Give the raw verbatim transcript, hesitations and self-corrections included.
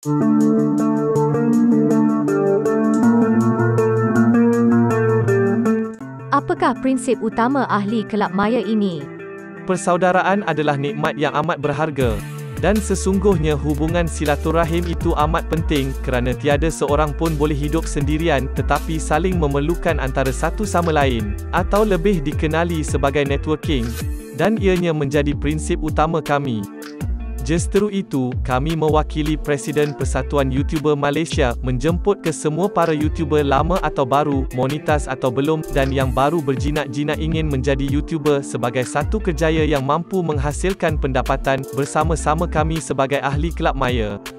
Apakah prinsip utama ahli kelab maya ini? Persaudaraan adalah nikmat yang amat berharga. Dan sesungguhnya hubungan silaturahim itu amat penting, kerana tiada seorang pun boleh hidup sendirian, tetapi saling memerlukan antara satu sama lain, atau lebih dikenali sebagai networking. Dan ianya menjadi prinsip utama kami. Justeru itu, kami mewakili Presiden Persatuan YouTuber Malaysia, menjemput ke semua para YouTuber lama atau baru, monetas atau belum, dan yang baru berjinak-jinak ingin menjadi YouTuber sebagai satu kerjaya yang mampu menghasilkan pendapatan, bersama-sama kami sebagai ahli kelab maya.